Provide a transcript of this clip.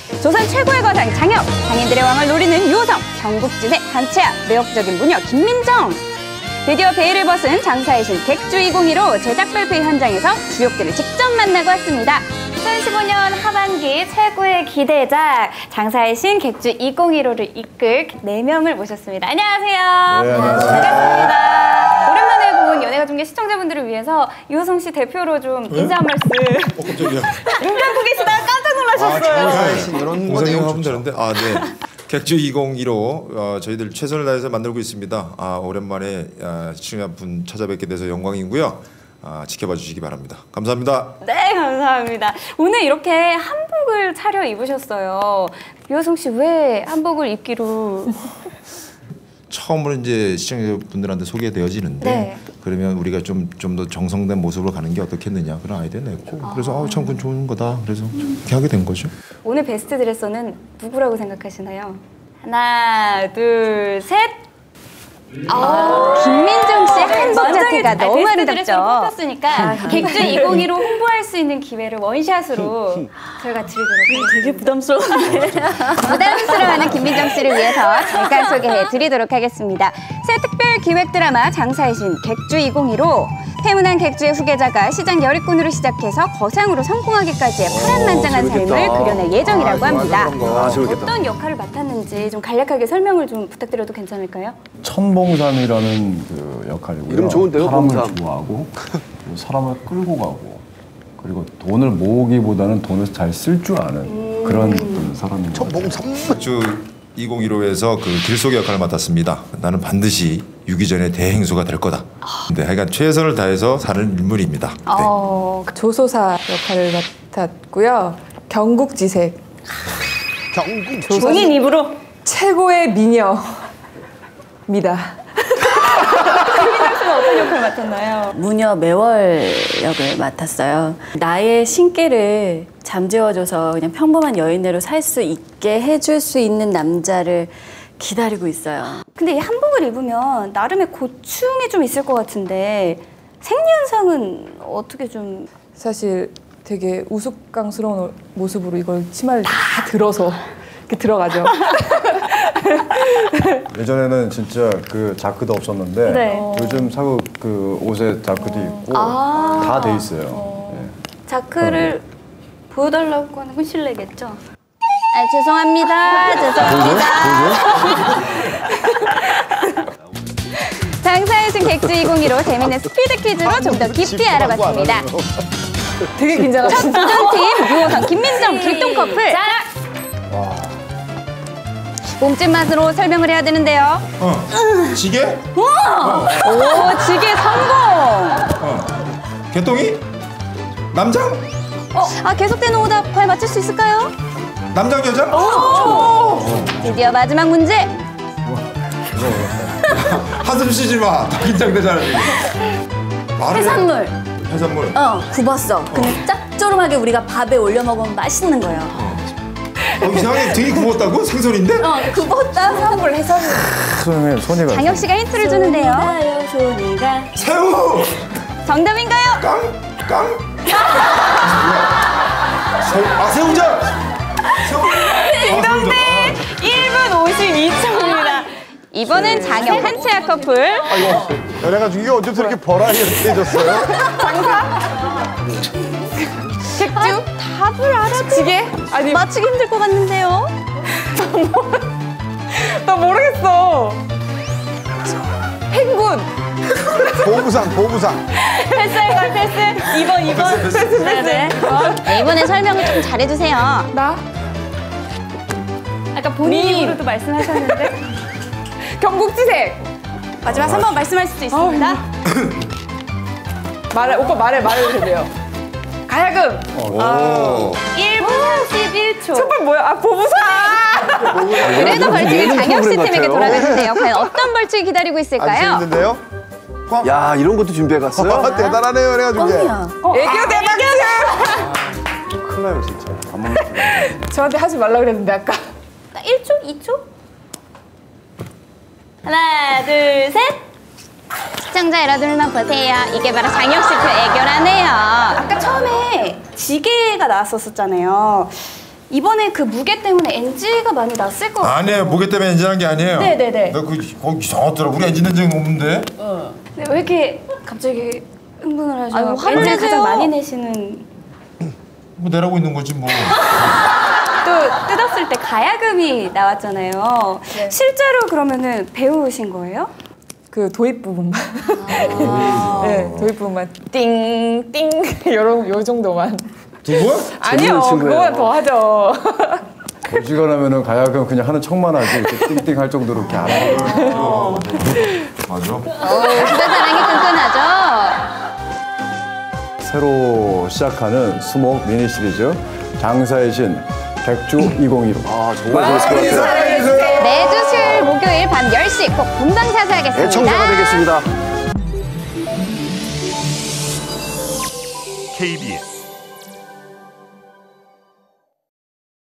조선 최고의 거장 장혁, 장인들의 왕을 노리는 유호성, 경국지세 한채아, 매력적인 무녀 김민정. 드디어 베일을 벗은 장사의 신 객주 2015 제작 발표 현장에서 주역들을 직접 만나고 왔습니다. 2015년 하반기 최고의 기대작 장사의 신 객주 2015를 이끌 4명을 모셨습니다. 안녕하세요. 네, 안녕하세요. 반갑습니다. 오랜만에 본 연예가중계 시청자분들을 위해서 유호성 씨 대표로 좀 인사 한 말씀. 깜짝이야. 눈 감고 계시다가 깜짝 놀라셨어요. 장사의 신 이런 거 내용 하면 되는데 네. 객주 2015 저희들 최선을 다해서 만들고 있습니다. 오랜만에 시청자분 찾아뵙게 돼서 영광이고요. 지켜봐 주시기 바랍니다. 감사합니다. 네, 감사합니다. 오늘 이렇게 한복을 차려 입으셨어요. 유호성 씨 왜 한복을 입기로? 처음으로 이제 시청자분들한테 소개되어지는데 네. 그러면 우리가 좀 더 정성된 모습으로 가는 게 어떻겠느냐 그런 아이디어 냈고 그래서 참 그건 좋은 거다. 그래서 이렇게 하게 된 거죠. 오늘 베스트 드레서는 누구라고 생각하시나요? 하나, 둘, 셋. 김민정 씨 한복 자체가 너무 아름답죠. 뽑혔으니까 객주 2015로 홍보할 수 있는 기회를 원샷으로 저희가 드리도록 하겠습니다. 되게 부담스러운데. 부담스러워하는 김민정 씨를 위해서 잠깐 소개해 드리도록 하겠습니다. 새 특별 기획 드라마 장사의 신 객주 2015. 태문한 객주의 후계자가 시장 열의꾼으로 시작해서 거상으로 성공하기까지의 파란만장한 삶을 그려낼 예정이라고 합니다. 어떤 역할을 맡았는지 좀 간략하게 설명을 좀 부탁드려도 괜찮을까요? 천봉삼이라는 그 역할이고요. 이름 좋은데요, 사람을 봉삼. 좋아하고 사람을 끌고 가고 그리고 돈을 모으기보다는 돈을 잘 쓸 줄 아는 그런 어떤 사람입니다. 객주 2015에서 그 길속의 역할을 맡았습니다. 나는 반드시 유기전의 대행수가 될 거다. 근데 하여간 최선을 다해서 사는 인물입니다. 네. 조소사 역할을 맡았고요. 경국지색. 본인 입으로 최고의 미녀입니다. 김민정 씨는 어떤 역할을 맡았나요? 무녀 매월 역을 맡았어요. 나의 신기를 잠재워줘서 그냥 평범한 여인으로 살 수 있게 해줄 수 있는 남자를 기다리고 있어요. 근데 이 한복을 입으면 나름의 고충이 좀 있을 것 같은데 생리현상은 어떻게 좀... 사실 되게 우스꽝스러운 모습으로 이걸 치마를 다 들어서 이렇게 들어가죠. 예전에는 진짜 그 자크도 없었는데 네. 요즘 사고 그 옷에 자크도 있고 다 돼 있어요. 네. 자크를 보여달라고 하는 건 실례겠죠? 죄송합니다. 장사의 신 객주 2015 재밌는 스피드 퀴즈로 좀 더 깊이 알아봤습니다. 되게 긴장하시죠? 팀 유호성, 김민정, 길동 커플. 몸집 맛으로 설명을 해야 되는데요. 지게? 오, 지게 성공! 개똥이? 남장? 계속되는 오답 과연 맞출 수 있을까요? 남장 여장? 드디어 마지막 문제. 한숨 쉬지 마. 더 긴장되잖아. 해산물. 해산물. 굽었어. 근데 짭조름하게 우리가 밥에 올려 먹으면 맛있는 거예요. 이상하게 등이 굽었다고? 생선인데? 굽었다. 해산물, 해산물. 손에 손이가 장혁 씨가 힌트를 주는데요. 손이가. 새우! 정답인가요? 깡? 새우젓! 딩동댕! 1분 52초입니다. 이번엔 장혁, 한채아 커플. 그래가지고 이게 언제부터 이렇게 버라이어티해졌어요? 객주 답을 알아지게? 아니, 맞추기 힘들 것 같는데요. 나 모르겠어. 행군. 보부상. 패스할까요, 패스? 2번. 패스. 네, 이번엔 설명을 좀 잘해주세요. 나? 아까 본인 입으로도 말씀하셨는데. 경국지색. 마지막 3번 말씀할 수도 있습니다. 오빠 말해도 돼요. 가야금. 1분 31초. 첫번 뭐야? 보부상. 그래도 벌칙은 장혁 씨 팀에게 돌아가는데요. 과연 어떤 벌칙이 기다리고 있을까요? 재밌는데요? 야, 이런 것도 준비해갔어요? 대단하네요, 그래가지고. 애교 대박이야. 큰일 나요, 진짜. 저한테 하지 말라 그랬는데 아까. 1초? 2초? 하나, 둘, 셋! 시청자 여러분만 보세요. 이게 바로 장혁 씨표 애교라네요. 아까 처음에 지게가 나왔었잖아요. 이번에 그 무게 때문에 NG가 많이 났을 것 같아요. 아니에요. 무게 때문에 엔진한 게 아니에요. 네네네. 나 거기 이상하더라. 우리 엔진 낸 적이 없는데. 네, 왜 이렇게 갑자기 흥분을 하셔? 아유, 화를 NG를 내세요. 가장 많이 내시는. 뭐 내라고 있는 거지 뭐. 또 뜯었을 때 가야금이 나왔잖아요. 실제로 그러면은 배우신 거예요? 그 도입 부분만. 네, 도입 부분만 띵띵 요 정도만. 두 분? 아니요, 친구예요. 그거보다 더 하죠. 어지간하면은 가야금 그냥 하는 척만 하지 이렇게 띵띵 할 정도로 이렇게 안 하고. 맞아. 진짜 사랑이 끈끈하죠? 새로 시작하는 수목 미니 시리즈 장사의 신 백주 2015. 아, 정말 재밌을 것 같아요. 매주 수요일 목요일 밤 10시 꼭 본방사수하겠습니다. 애청자가 되겠습니다. KBS